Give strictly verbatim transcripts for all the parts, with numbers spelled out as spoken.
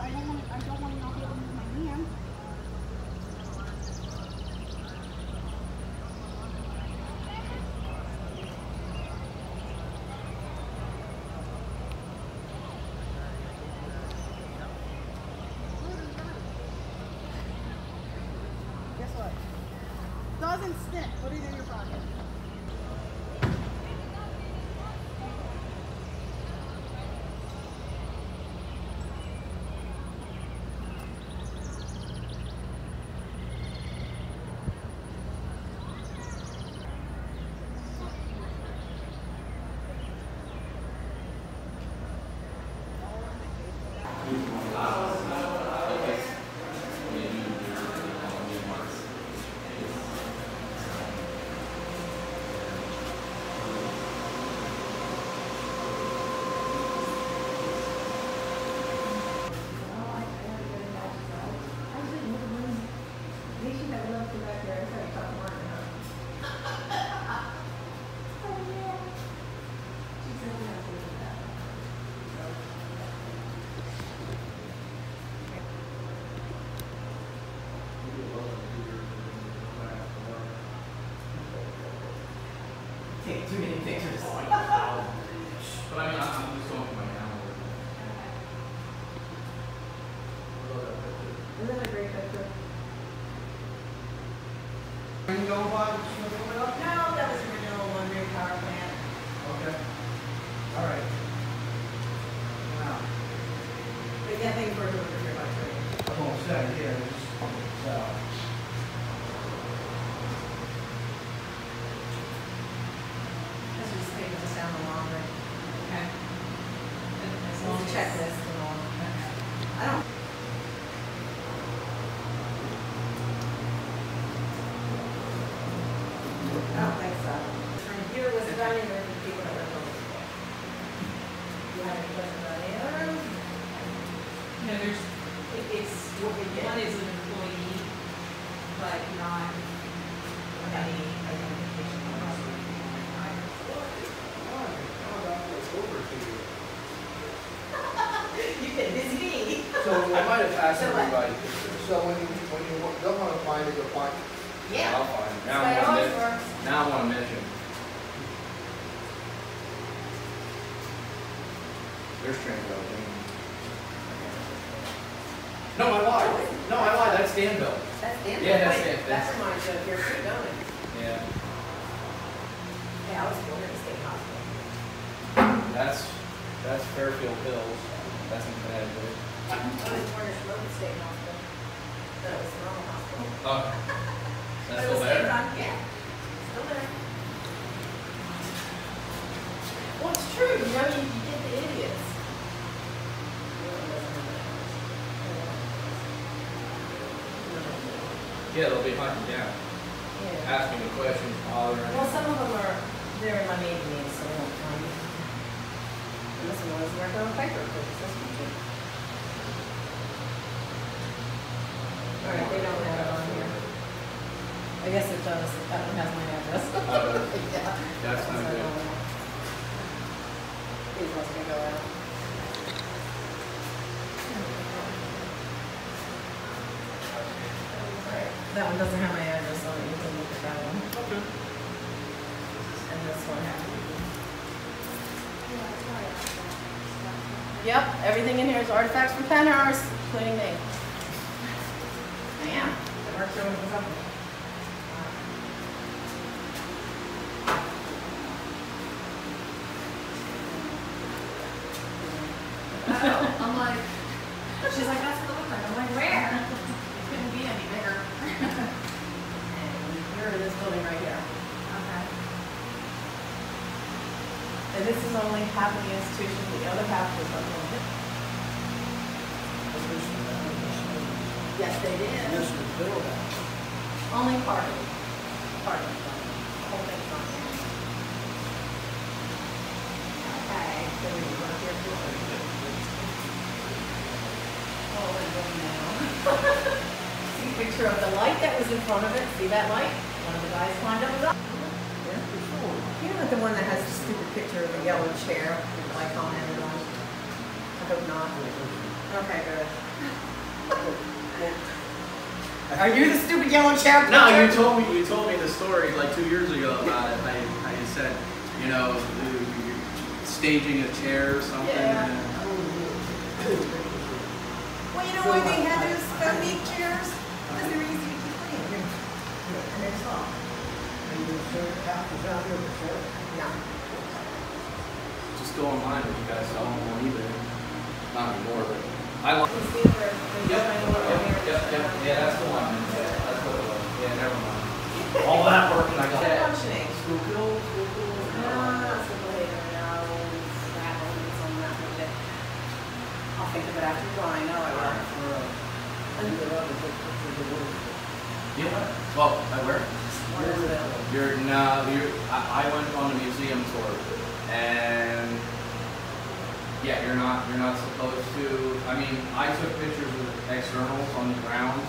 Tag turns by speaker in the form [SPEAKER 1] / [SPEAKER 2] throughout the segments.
[SPEAKER 1] I don't want, I don't want to not be able to move my hand. Guess what? Doesn't stick. Put it in your pocket.
[SPEAKER 2] Take too many pictures. But I mean, I'm just going for my camera.
[SPEAKER 3] Isn't that a great picture?
[SPEAKER 4] Are you going by?
[SPEAKER 3] No, that was original one rear power plant.
[SPEAKER 4] Okay. All right. Wow.
[SPEAKER 3] But that thing's working with the three by three.
[SPEAKER 4] I won't say, yeah, it's, so.
[SPEAKER 3] Let's just take this down the longer.
[SPEAKER 5] Okay. As long as
[SPEAKER 3] Checklist and all. I don't. I don't think so. From here was the dining room for people that were home. You have any questions about any other room?
[SPEAKER 5] No, there's, it- it's,
[SPEAKER 3] What we get?
[SPEAKER 5] one is an employee, but not any identification.
[SPEAKER 3] You can busy me.
[SPEAKER 4] So I might have asked
[SPEAKER 3] So what?
[SPEAKER 4] everybody, so when you, when you don't want to find it, you'll find it.
[SPEAKER 3] Yeah.
[SPEAKER 2] I'll find it. Now
[SPEAKER 3] That's
[SPEAKER 2] I
[SPEAKER 3] how
[SPEAKER 2] want
[SPEAKER 3] it
[SPEAKER 2] to
[SPEAKER 3] works.
[SPEAKER 2] Now I want to mention. There's Tranville. No, I lied. No, I lied. That's Danville.
[SPEAKER 3] That's Dan.
[SPEAKER 2] Yeah, that's
[SPEAKER 3] Wait,
[SPEAKER 2] Dan.
[SPEAKER 3] That reminds you of your tree, don't it?
[SPEAKER 2] Yeah.
[SPEAKER 3] Yeah, I was born in the state hospital.
[SPEAKER 2] That's that's Fairfield Hills. That's in Connecticut.
[SPEAKER 3] I was born in Schmoke State Hospital. No, it was the wrong hospital.
[SPEAKER 2] Oh,
[SPEAKER 3] But
[SPEAKER 2] that's
[SPEAKER 3] it
[SPEAKER 2] still
[SPEAKER 3] was
[SPEAKER 2] there.
[SPEAKER 3] state run, yeah. Still there. Well, it's true, you know, you, you get the idiots.
[SPEAKER 2] Yeah, they'll be hunting down,
[SPEAKER 3] Yeah.
[SPEAKER 2] asking me questions, bothering.
[SPEAKER 3] Well, some of them are, they're in my maiden name, so they won't find me. And this one was working on paper, because it's this one too. All right, they don't have it on here. I guess it does, that one has my address.
[SPEAKER 2] Uh,
[SPEAKER 3] Yeah.
[SPEAKER 2] That's not good.
[SPEAKER 3] These ones can go out. Alright, that one doesn't have my address on it, you can look at that one.
[SPEAKER 2] Okay.
[SPEAKER 3] And this one has. Yep, everything in here is artifacts from Pennhurst, including me. Man, I worked over the company.
[SPEAKER 5] Oh, I'm like, she's like, that's what it looks like. I'm like, where? It couldn't be any bigger.
[SPEAKER 3] And you're in this building right here.
[SPEAKER 5] Okay.
[SPEAKER 3] And this is only half of the institution, the other half was up on it. Yes, they did.
[SPEAKER 4] This was built out.
[SPEAKER 3] Only part of it. Part of it. The whole thing's not here. Okay, so we go up here for it. Oh, we're going now. See a picture of the light that was in front of it. See that light? One of the guys climbed up and up. You're not the one that has the stupid picture of the yellow chair, like commented on. I hope not. Okay, good. Are you the stupid yellow chair?
[SPEAKER 2] No, you told me you told me the story like two years ago about it. How you, how you said, you know, you're staging a chair or something.
[SPEAKER 3] Yeah.
[SPEAKER 2] And,
[SPEAKER 3] Well, you know why they had those foam meat chairs? Because they were easy to keep clean. And they're soft. No.
[SPEAKER 2] just go online if you guys sell them on eBay. Not anymore, but I love.
[SPEAKER 3] It's the other-
[SPEAKER 2] Yep, yep, yep, yep, yeah, that's the one. Yeah, that's what it was. Yeah, never mind. All that work and I got that.
[SPEAKER 3] Functioning.
[SPEAKER 2] School kill, school kill.
[SPEAKER 3] No, not so later, no. Scrabble and some of that shit. I'll think of it after you're gone, I know I will.
[SPEAKER 2] Yeah. Well, I where? You're no, you're. I, I went on a museum tour, and yeah, you're not. You're not supposed to. I mean, I took pictures of externals on the grounds.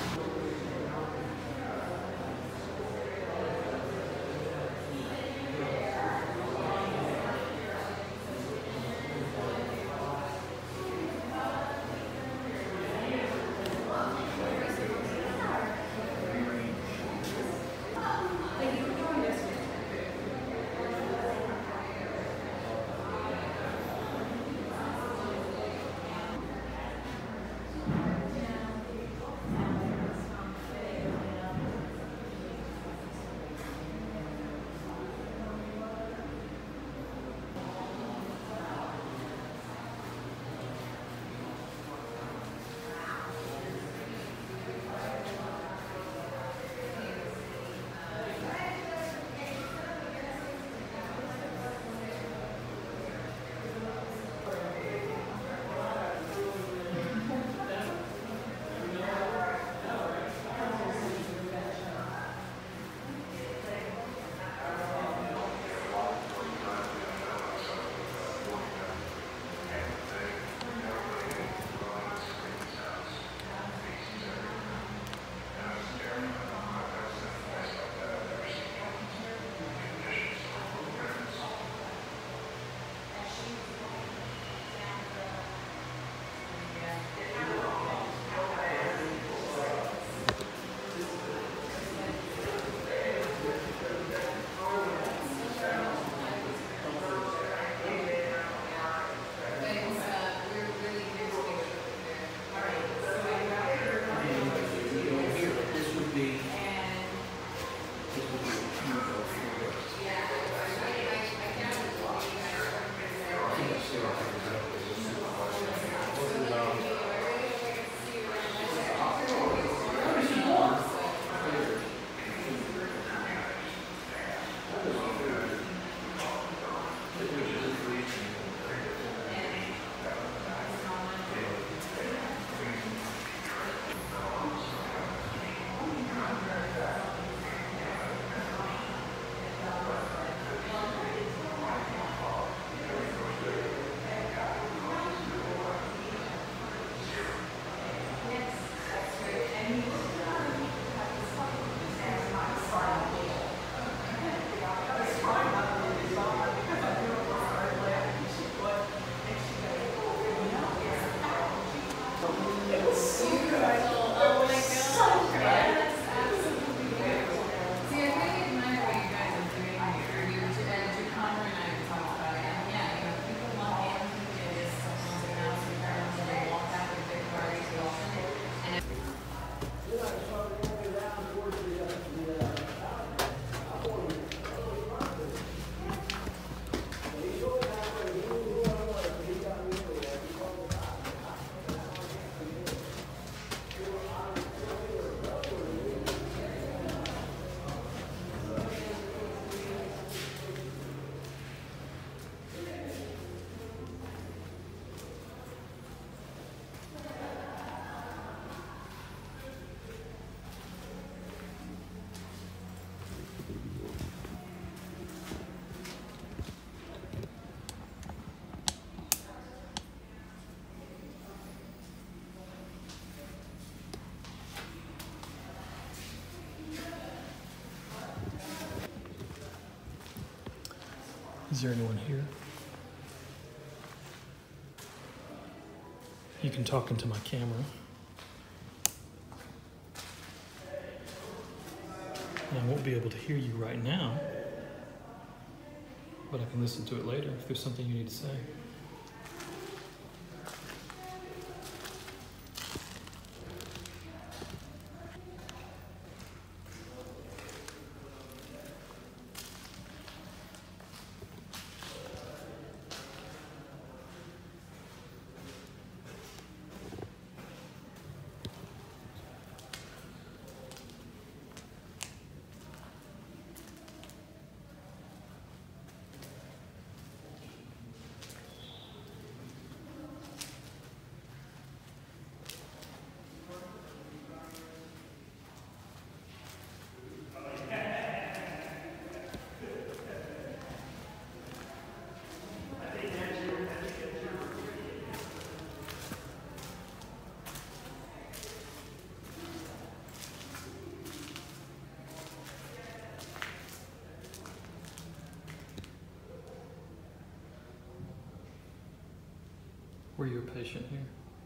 [SPEAKER 6] Is there anyone here? You can talk into my camera. And I won't be able to hear you right now, but I can listen to it later if there's something you need to say. Were you a patient here?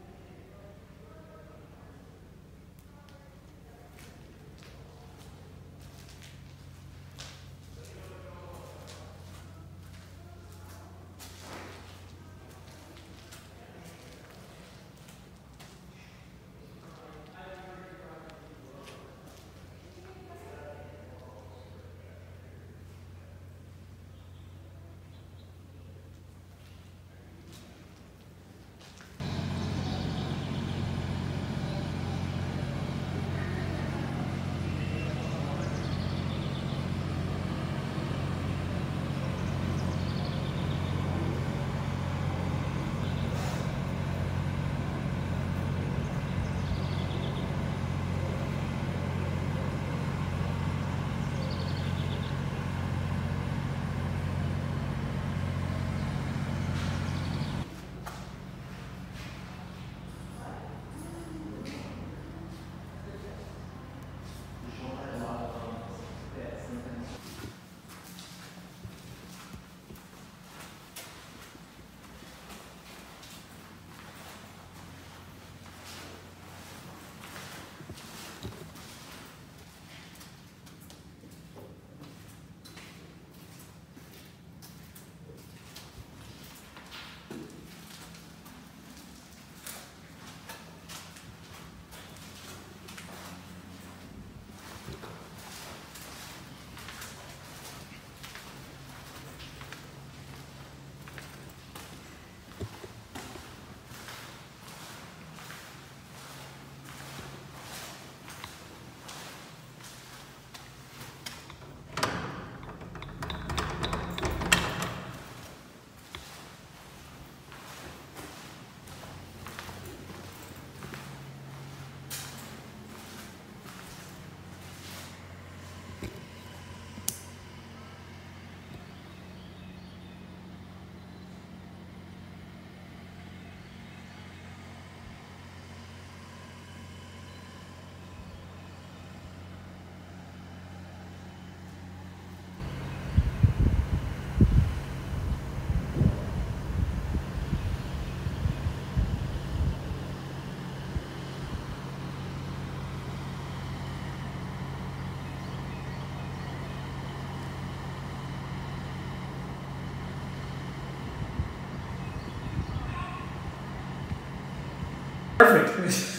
[SPEAKER 6] Perfect.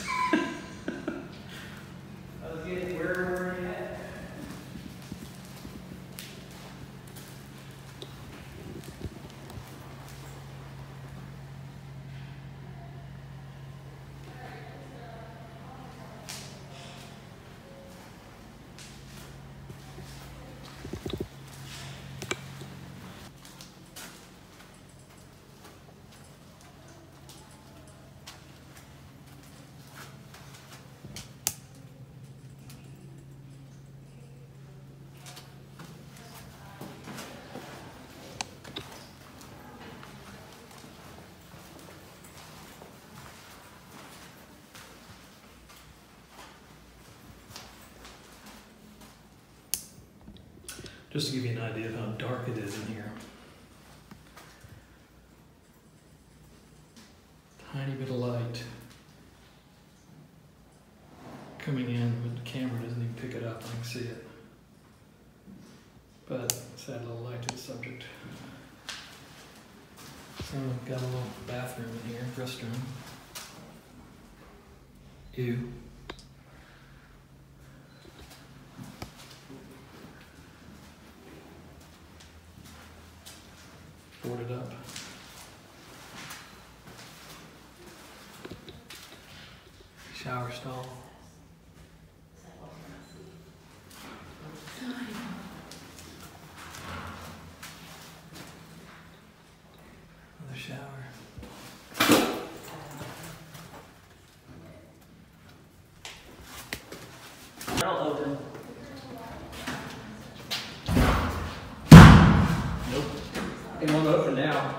[SPEAKER 2] I was getting where were you at?
[SPEAKER 6] Just to give you an idea of how dark it is in here. Tiny bit of light coming in, but the camera doesn't even pick it up. I can see it. but let's add a little light to the subject. So we've got a little bathroom in here, restroom. Ew. Boarded up. Shower stall. Another shower.
[SPEAKER 7] Daryl open. Nope. It won't open now.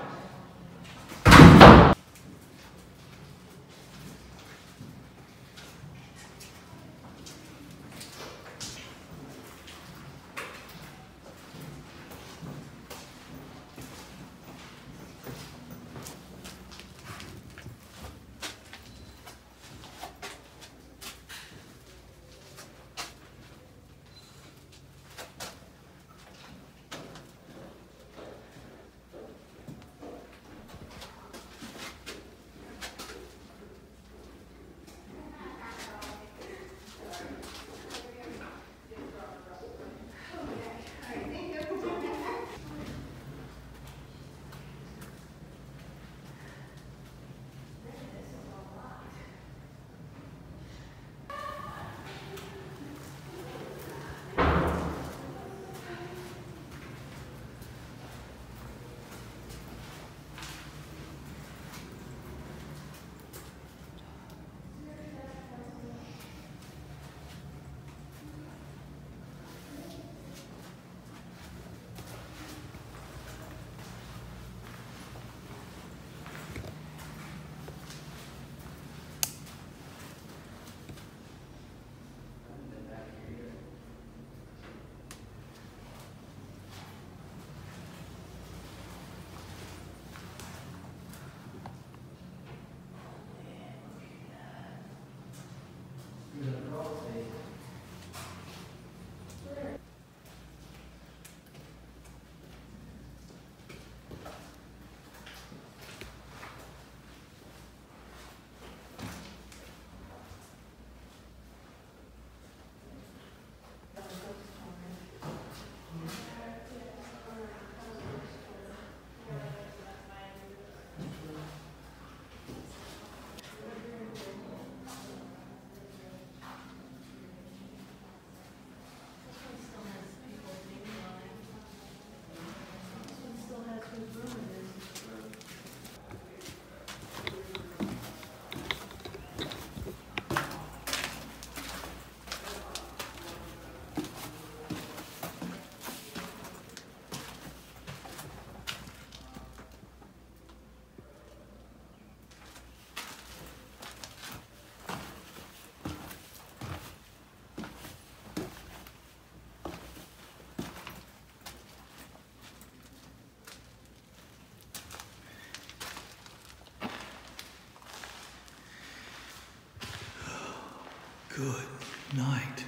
[SPEAKER 6] Good night.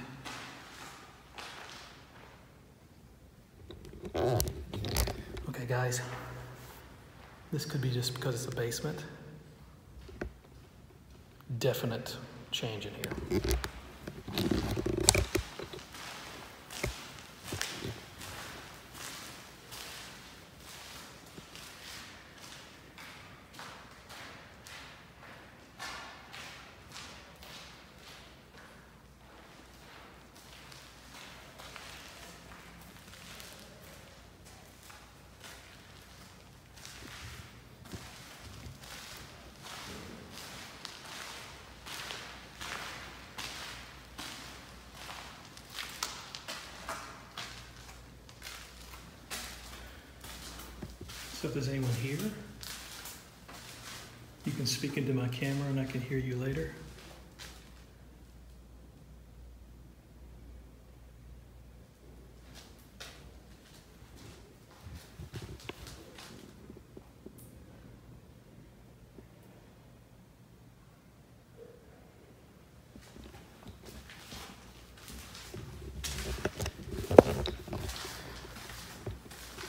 [SPEAKER 6] Okay, guys. This could be just because it's a basement. Definite change in here. So if there's anyone here, you can speak into my camera and I can hear you later.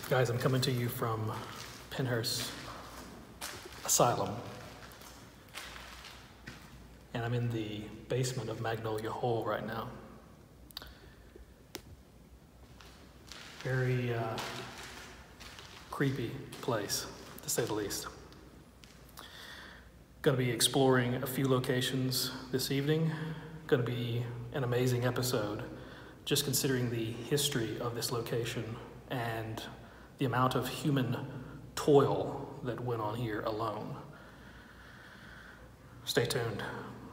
[SPEAKER 6] Guys, I'm coming to you from Pennhurst Asylum. And I'm in the basement of Magnolia Hole right now. Very uh, creepy place, to say the least. Going to be exploring a few locations this evening. Going to be an amazing episode, just considering the history of this location and the amount of human toil that went on here alone. Stay tuned.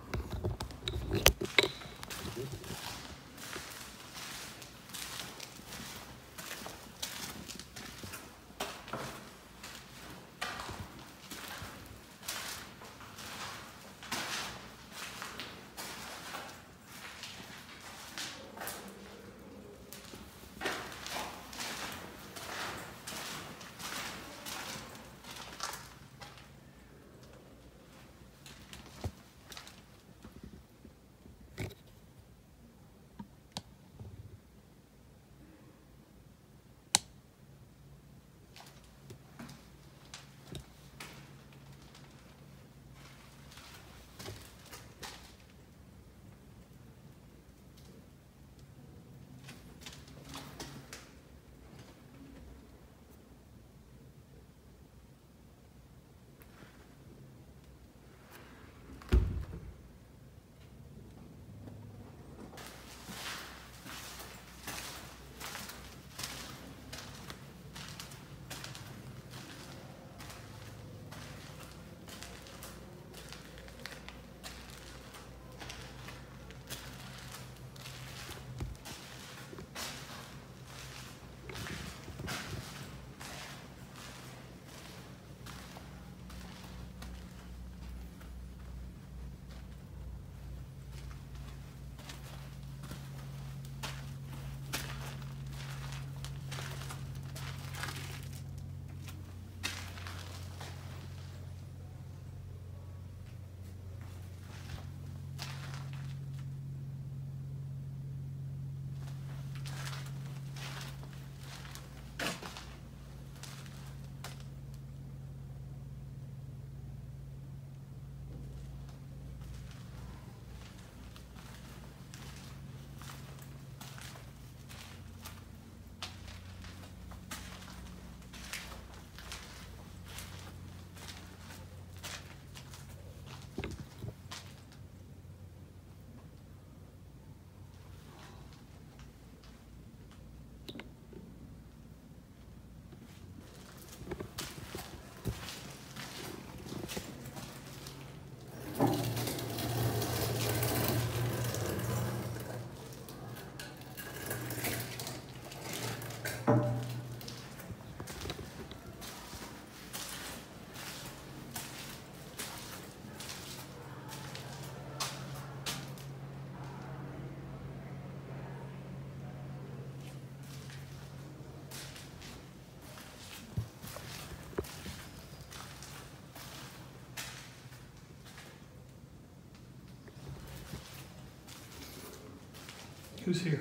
[SPEAKER 6] Who's here?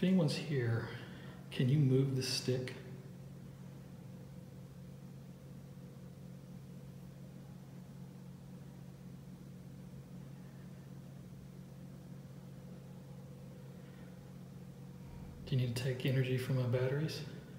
[SPEAKER 6] If anyone's here, can you move the stick? Do you need to take energy from my batteries?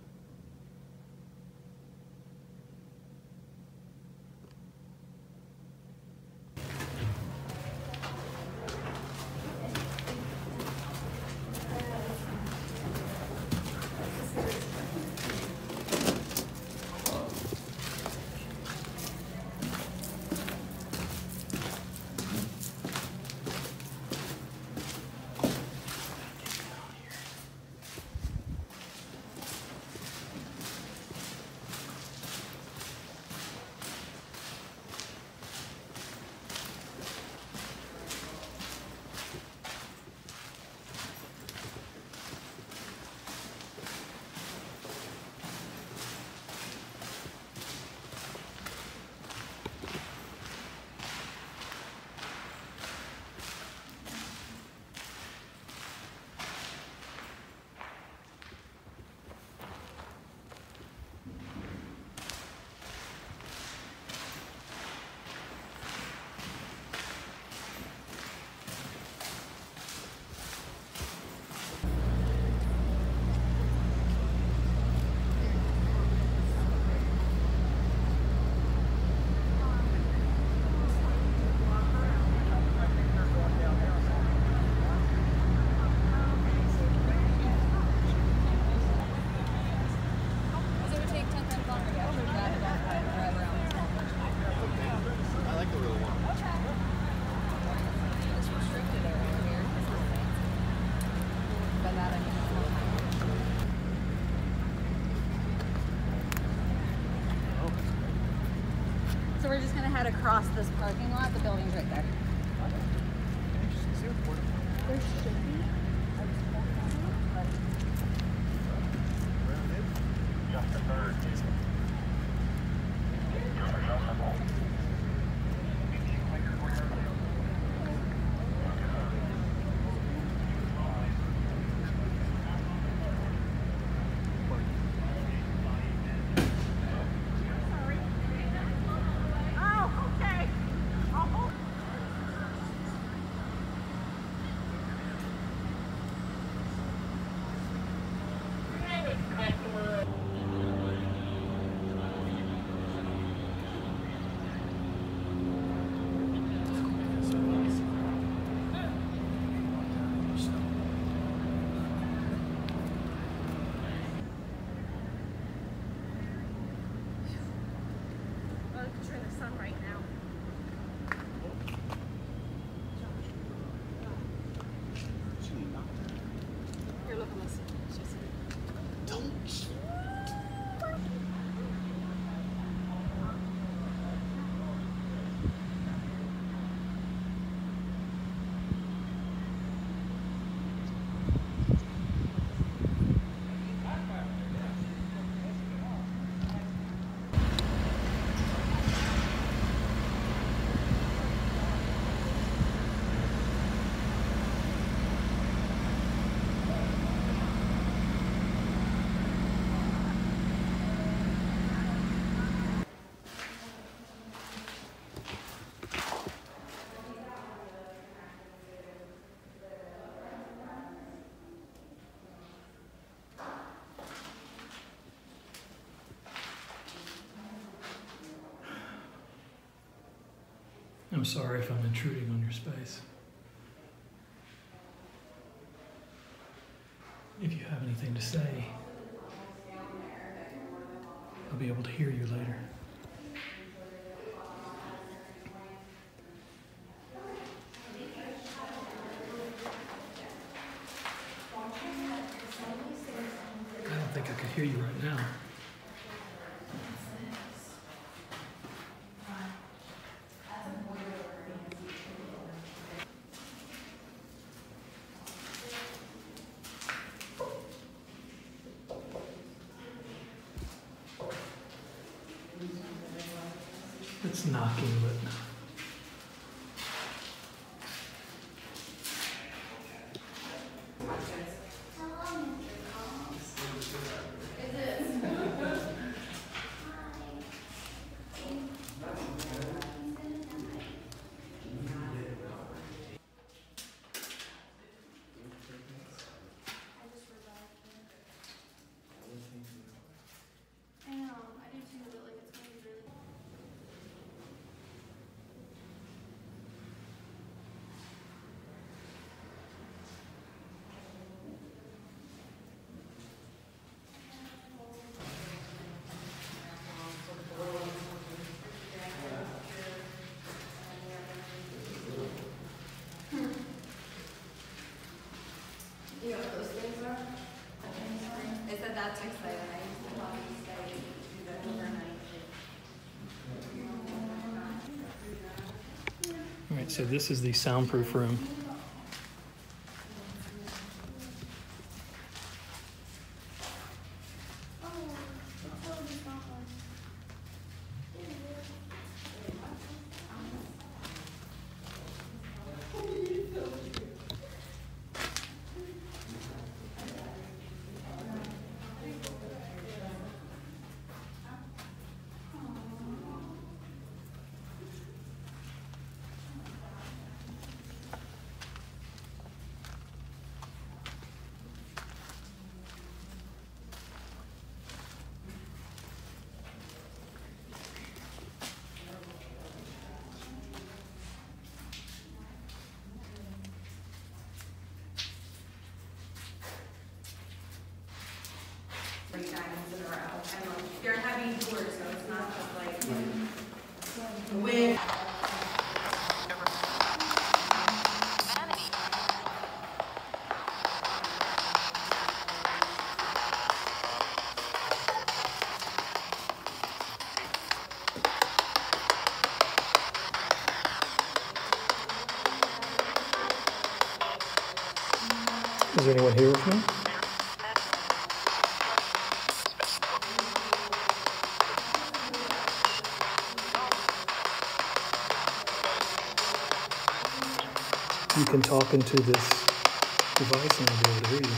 [SPEAKER 5] So we're just gonna head across this parking lot. The building's right there. There should be.
[SPEAKER 6] I'm sorry if I'm intruding on your space. If you have anything to say, I'll be able to hear you later. I don't think I could hear you right now. It's knocking, but
[SPEAKER 5] That's exciting. I used to love to stay do that overnight.
[SPEAKER 6] All right, so this is the soundproof room.
[SPEAKER 5] Three times in a row. And like, they're heavy doors, so it's not just like the wind.
[SPEAKER 6] Is there anyone here with me? You can talk into this device and I'll be able to hear you.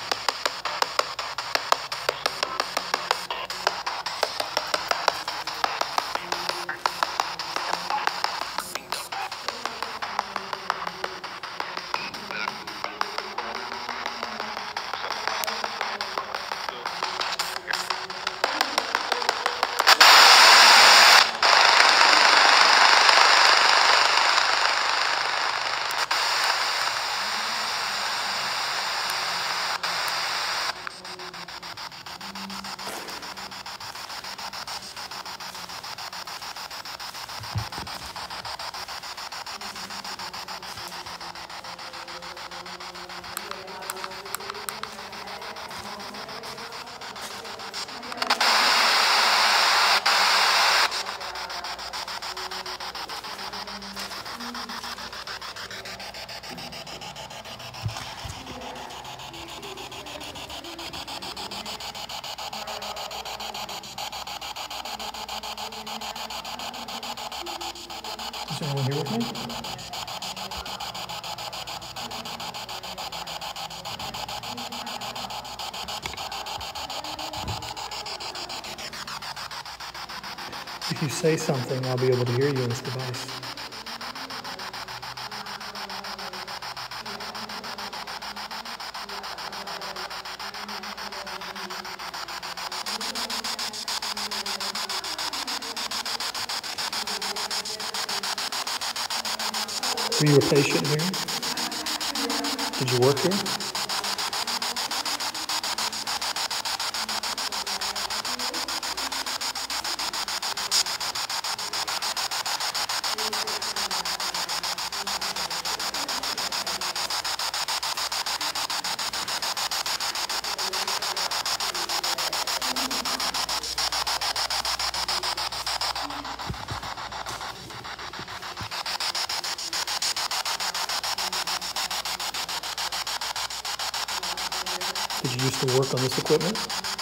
[SPEAKER 6] Is anyone here with me? If you say something, I'll be able to hear you in this device. Were you a patient here? Did you work here? Did you used to work on this equipment?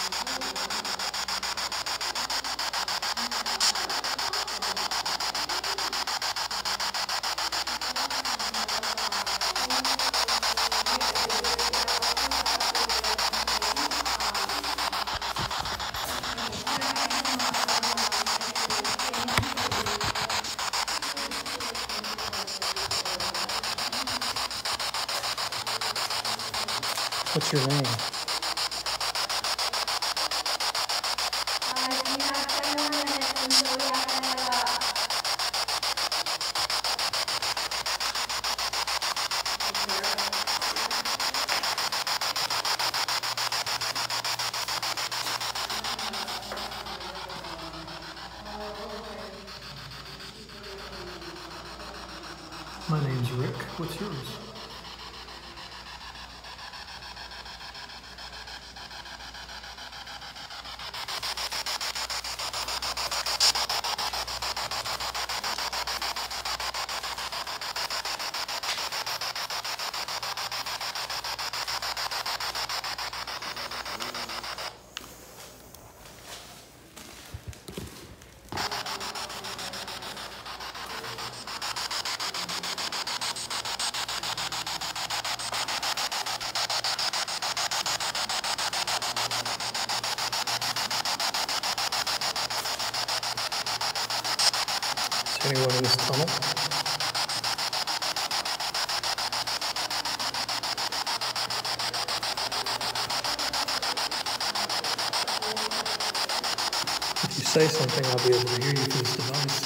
[SPEAKER 6] What's your name? My name's Rick. What's yours? anyone in this tunnel. If you say something, I'll be able to hear you through this device.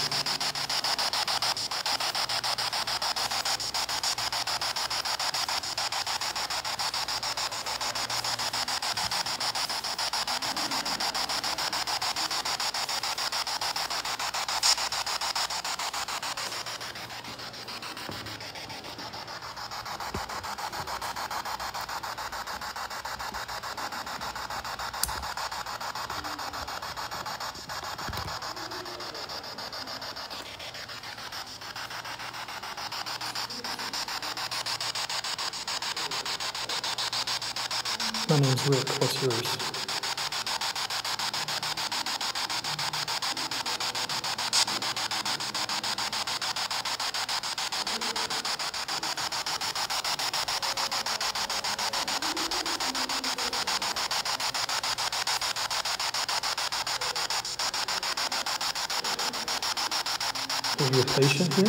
[SPEAKER 6] My name's Rick. What's yours? Are you a patient here?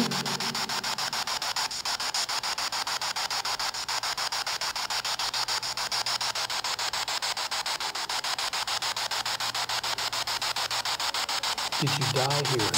[SPEAKER 6] Did you die here?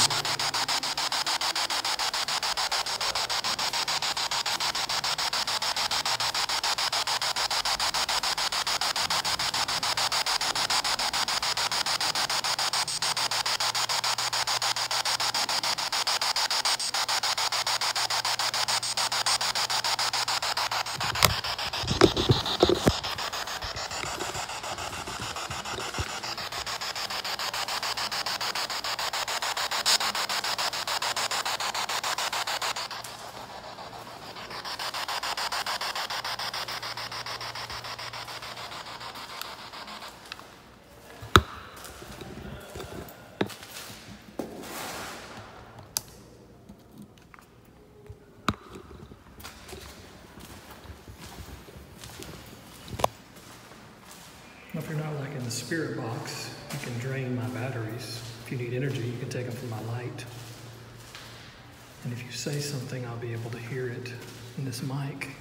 [SPEAKER 6] If you're not like in the spirit box, you can drain my batteries. If you need energy, you can take them from my light. And if you say something, I'll be able to hear it in this mic.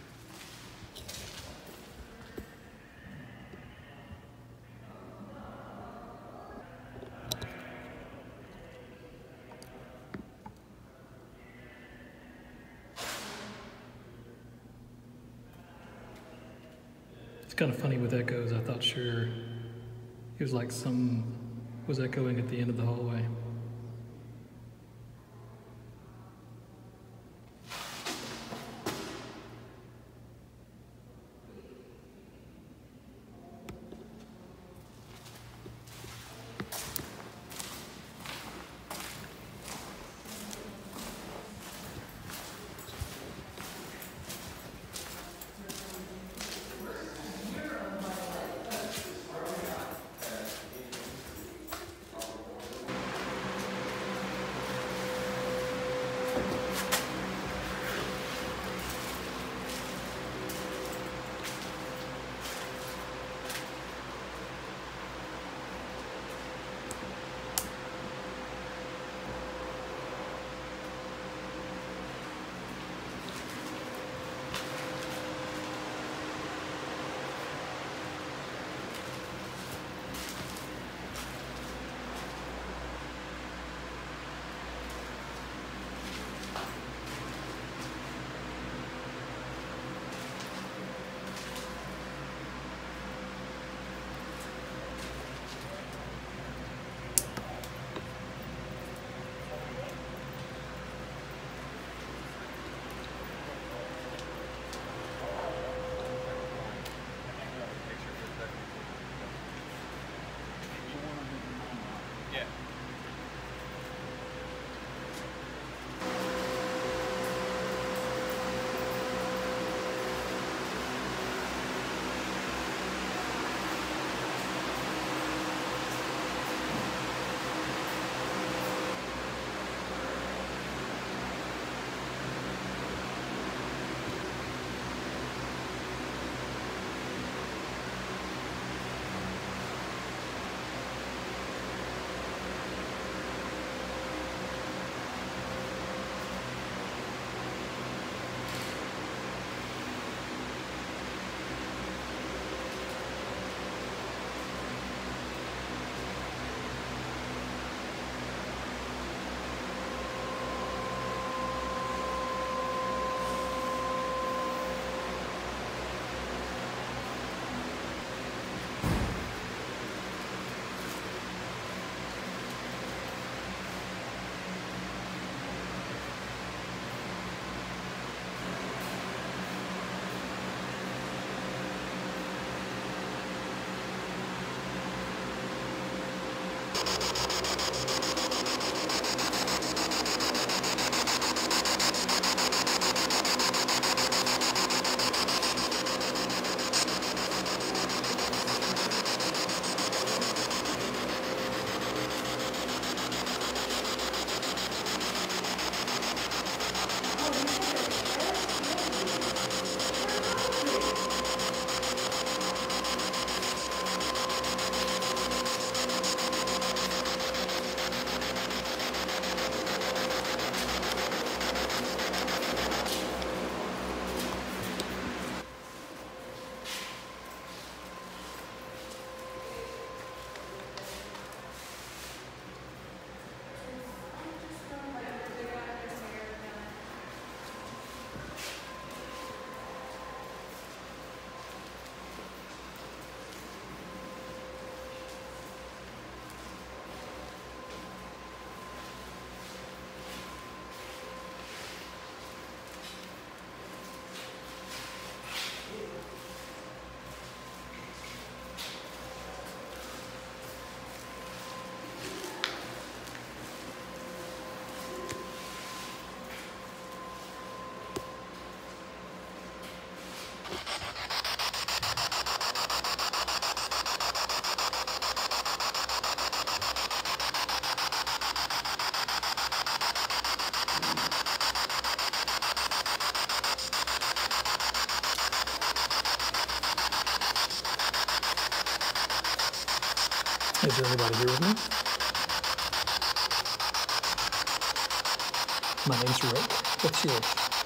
[SPEAKER 6] It's kind of funny with echoes. I thought sure it was like some was echoing at the end of the hallway. Is there anybody here with me? My name's Rick. What's yours?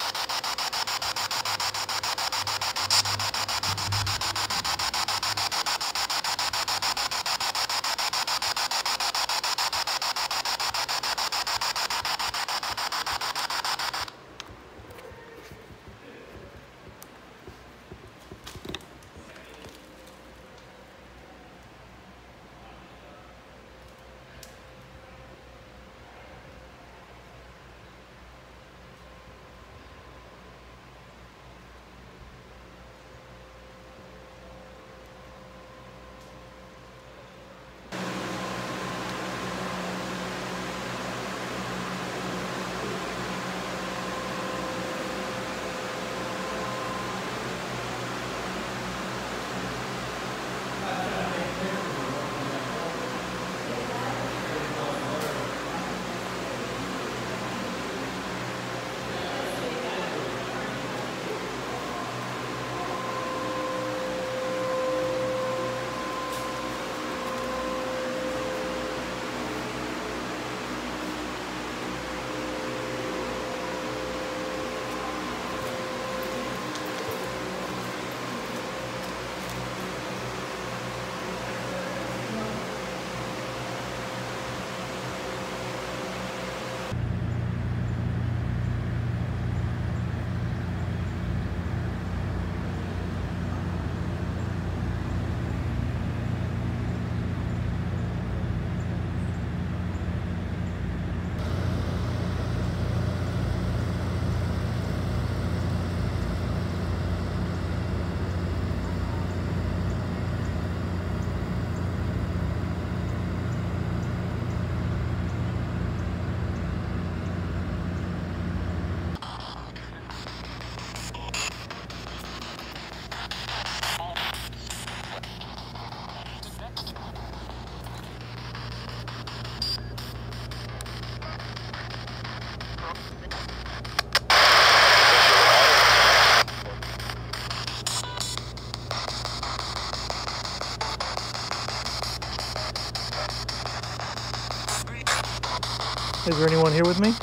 [SPEAKER 6] Is there anyone here with me?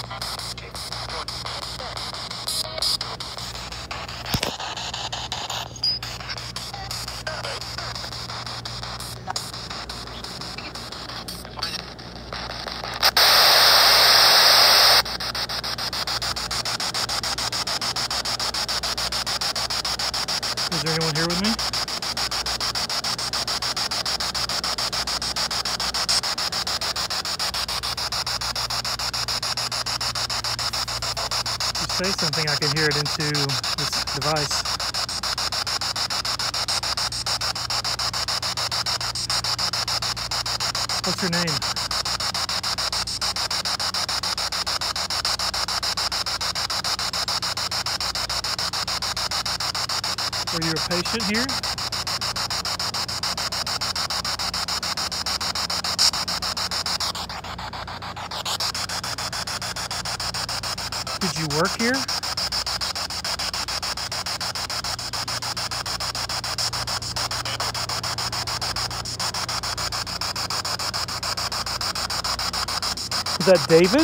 [SPEAKER 6] Is there anyone here with me? Say something, I can hear it into this device. What's your name? Were you a patient here? Did you work here? Is that David?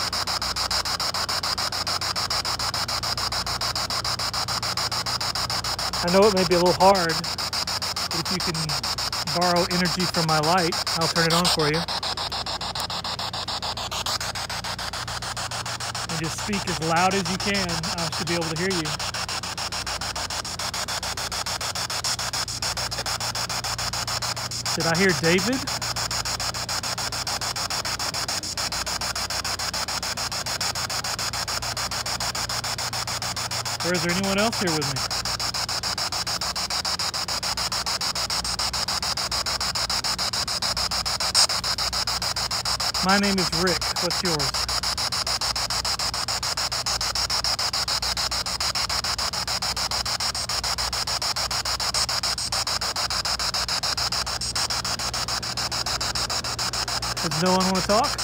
[SPEAKER 6] I know it may be a little hard, but if you can borrow energy from my light, I'll turn it on for you. And just speak as loud as you can. I should be able to hear you. Did I hear David? Or is there anyone else here with me? My name is Rick. What's yours? Does no one want to talk?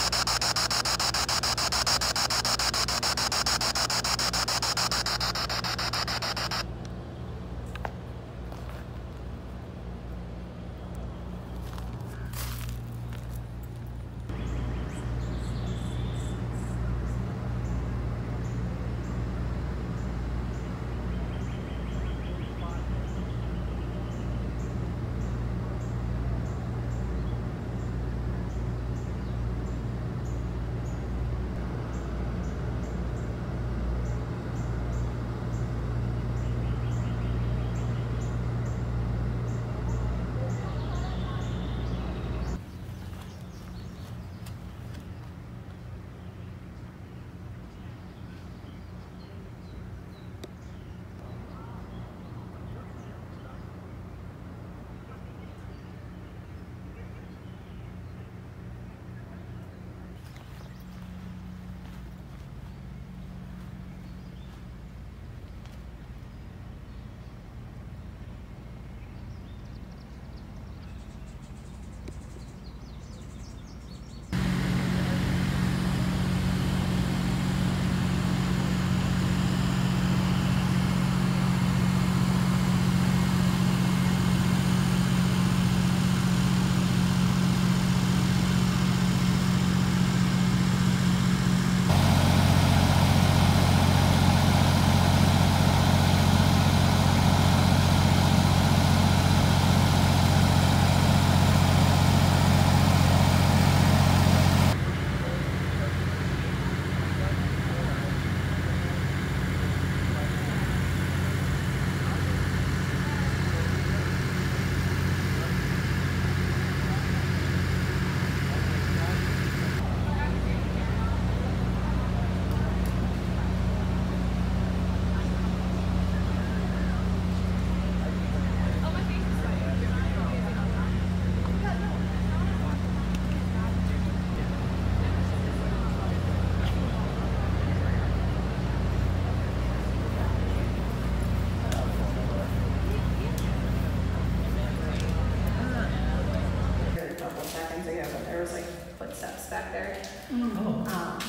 [SPEAKER 5] back there.
[SPEAKER 3] Mm.
[SPEAKER 6] Oh.
[SPEAKER 5] Um,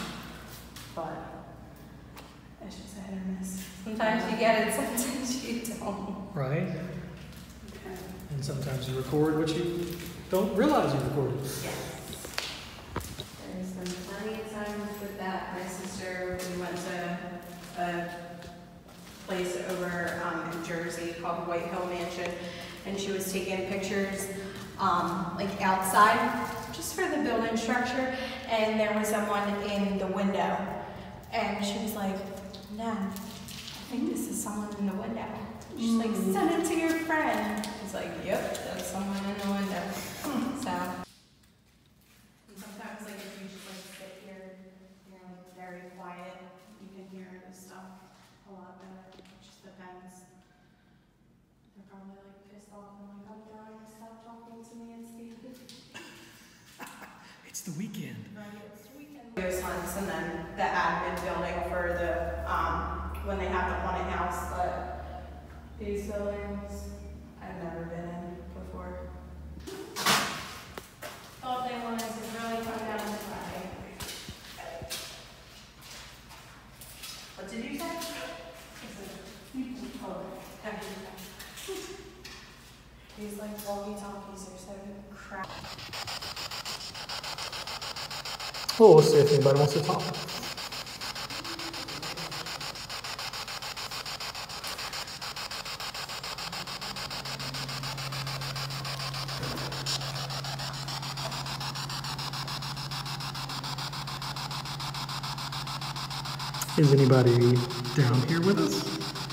[SPEAKER 5] but it's just a hit or miss. Sometimes you get it, sometimes you don't.
[SPEAKER 6] Right.
[SPEAKER 5] Okay.
[SPEAKER 6] And sometimes you record what you don't realize you recorded.
[SPEAKER 5] Yes. There's been plenty of times with that. My sister, we went to a place over um, in Jersey called White Hill Mansion, and she was taking pictures um, like outside, just for the building structure, and there was someone in the window, and she was like, "Nan, I think this is someone in the window." She's like, "Send it to your friend." He's like, "Yep, that's someone in the window." So, and sometimes like if you just like sit here, you're like very quiet, you can hear the stuff a lot better. It just depends. They're probably like pissed off and like, "I'm dying, stop talking to me and Steve."
[SPEAKER 6] It's the weekend.
[SPEAKER 5] Right, it's the weekend. Those ones, and then the admin building for the, um, when they have the haunted house, but these buildings, I've never been in before. All they want is to really come down and play. What did you say? Oh, everything. These like walkie-talkies are so crap.
[SPEAKER 6] Well, we'll see if anybody wants to talk. Is anybody down here with us?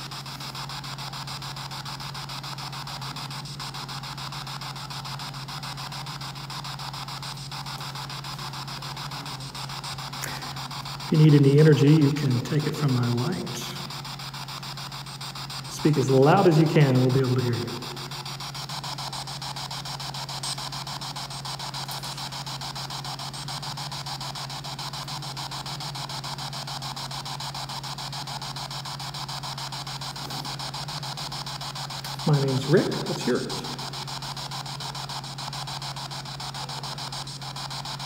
[SPEAKER 6] If you need any energy, you can take it from my light. Speak as loud as you can and we'll be able to hear you. My name's Rick. What's yours?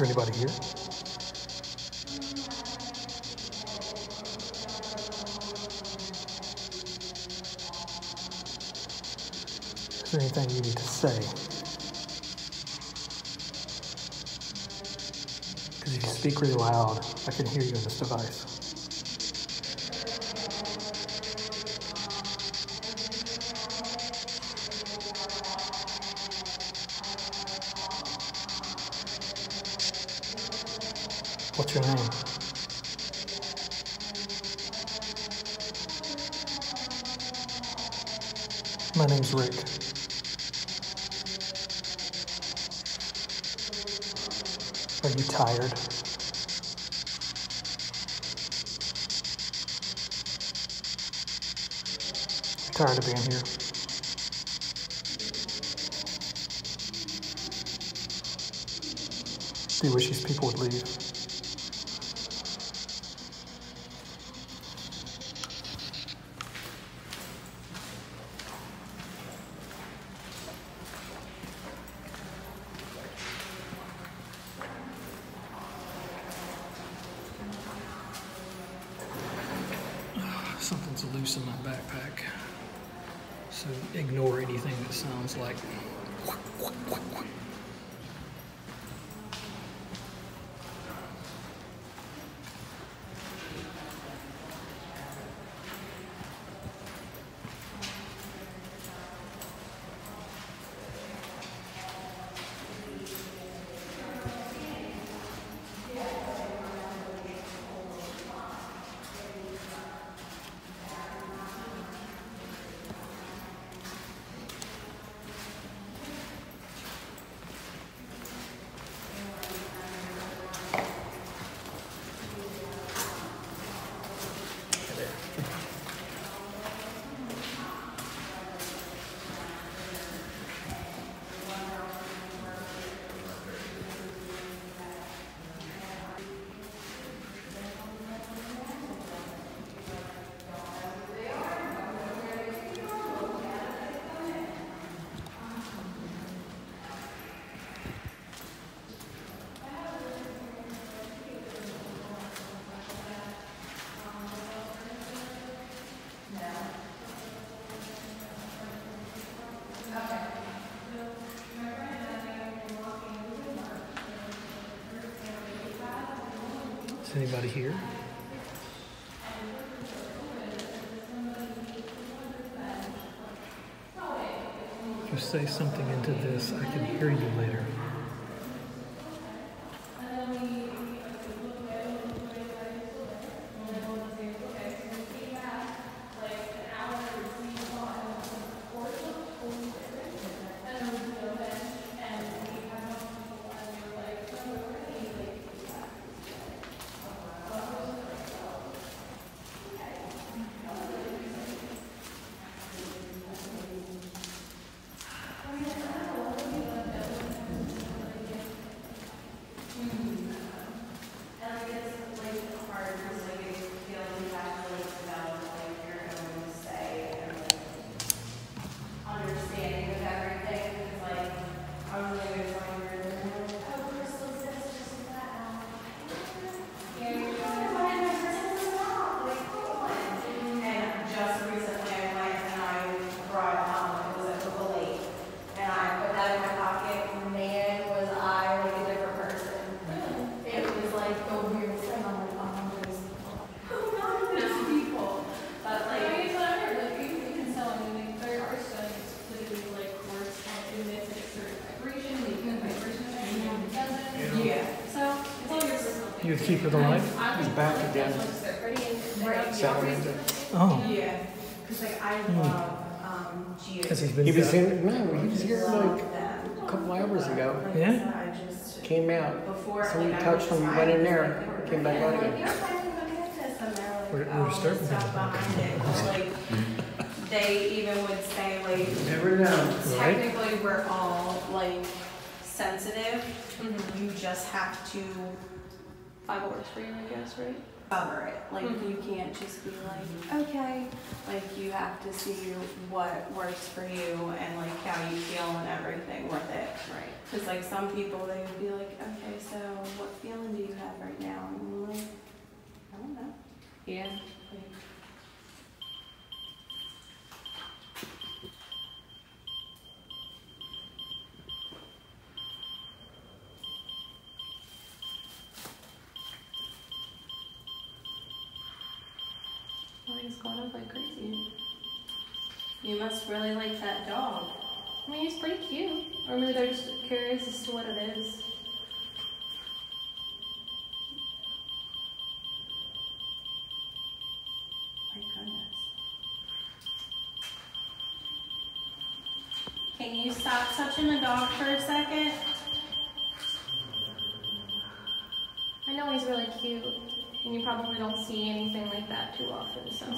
[SPEAKER 6] there anybody here? Is there anything you need to say? Because if you speak really loud, I can hear you in this device. What's your name? My name's Rick. Are you tired? You're tired of being here? Do you wish these people would leave? Something's loose in my backpack, so ignore anything that sounds like Is anybody here? If you say something into this, I can hear you later. You would keep her the light?
[SPEAKER 8] He's back again.
[SPEAKER 6] Oh.
[SPEAKER 5] Yeah, because like I love um, Geo.
[SPEAKER 6] Because he's been
[SPEAKER 8] He was
[SPEAKER 6] dead.
[SPEAKER 8] here, no, he was here like a couple hours ago.
[SPEAKER 6] Yeah?
[SPEAKER 5] I just
[SPEAKER 8] Came out.
[SPEAKER 5] before
[SPEAKER 8] Somebody
[SPEAKER 5] like, I
[SPEAKER 8] touched
[SPEAKER 5] was
[SPEAKER 8] him,
[SPEAKER 5] just
[SPEAKER 8] went in
[SPEAKER 5] riding,
[SPEAKER 8] there,
[SPEAKER 5] like,
[SPEAKER 8] came back out
[SPEAKER 5] like,
[SPEAKER 8] again.
[SPEAKER 5] "You're fine, look at this," and they're like,
[SPEAKER 6] We're-
[SPEAKER 5] "Oh,
[SPEAKER 6] we're disturbing
[SPEAKER 5] stuff
[SPEAKER 6] him.
[SPEAKER 5] behind it." Or, like, they even would say like,
[SPEAKER 8] Never know.
[SPEAKER 6] Right?
[SPEAKER 5] technically we're all like sensitive. You just have to
[SPEAKER 1] Five works for you, I guess, right?
[SPEAKER 5] cover it. Like
[SPEAKER 3] Mhm.
[SPEAKER 5] you can't just be like, okay. Like you have to see what works for you and like how you feel and everything with it.
[SPEAKER 3] Right.
[SPEAKER 5] Because like some people, they would be like, okay, so what feeling do you have right now? And I'm like, I don't know.
[SPEAKER 3] Yeah.
[SPEAKER 5] Like,
[SPEAKER 3] I just going up like crazy.
[SPEAKER 5] you must really like that dog.
[SPEAKER 3] I mean, he's pretty cute. Or maybe they're just curious as to what it is.
[SPEAKER 5] My goodness. Can you stop touching a dog for a second?
[SPEAKER 3] I know he's really cute, and you probably don't see anything like that too often, so.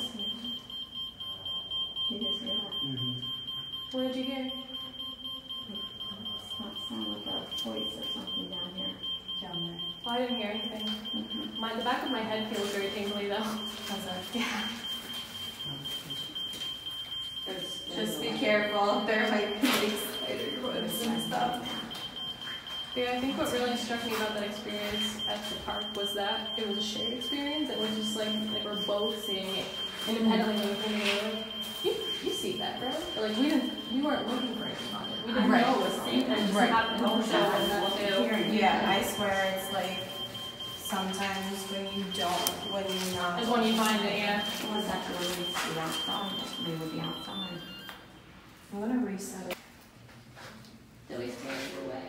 [SPEAKER 9] You just hear that?
[SPEAKER 7] Mm-hmm.
[SPEAKER 3] What did you hear?
[SPEAKER 9] It's not sound like a voice or something down here.
[SPEAKER 5] Down there.
[SPEAKER 3] Oh, I didn't hear anything.
[SPEAKER 9] Mm-hmm.
[SPEAKER 3] My, the back of my head feels very tingly though.
[SPEAKER 5] How's that?
[SPEAKER 3] Yeah.
[SPEAKER 9] There's,
[SPEAKER 5] Just be careful. There might be like spider webs and stuff.
[SPEAKER 3] Yeah, I think what really struck me about that experience at the park was that it was a shared experience. It was just like, like we're both seeing it independently when we came together. Like, you, you see that, right? But like we didn't, we weren't looking for anything on it. We didn't
[SPEAKER 5] Right.
[SPEAKER 3] know it was something. And it just
[SPEAKER 5] Right.
[SPEAKER 3] happened to show us that too.
[SPEAKER 5] Yeah, I swear it's like sometimes when you don't, when you're not.
[SPEAKER 3] Is when you find it, yeah.
[SPEAKER 9] Unless that's where we see outside, we would be outside.
[SPEAKER 5] I'm gonna reset it.
[SPEAKER 3] Did we scare you away?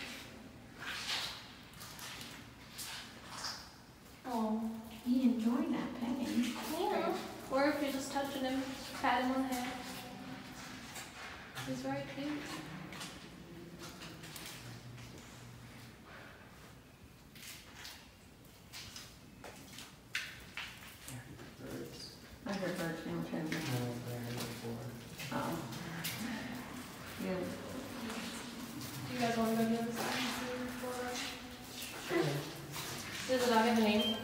[SPEAKER 3] Oh.
[SPEAKER 9] He enjoyed that petting.
[SPEAKER 3] Yeah. Or if you're just touching him, pat him on the head. He's very cute.
[SPEAKER 7] Birds.
[SPEAKER 9] I heard birds now too.
[SPEAKER 7] No, there before.
[SPEAKER 9] Oh. Yeah.
[SPEAKER 3] Do you guys want to go to the other side and see before? Does the dog have a name?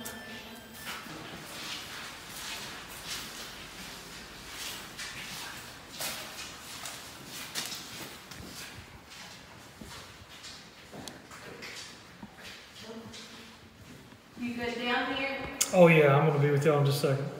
[SPEAKER 5] You good down here?
[SPEAKER 6] Oh yeah, I'm gonna be with y'all in just a second.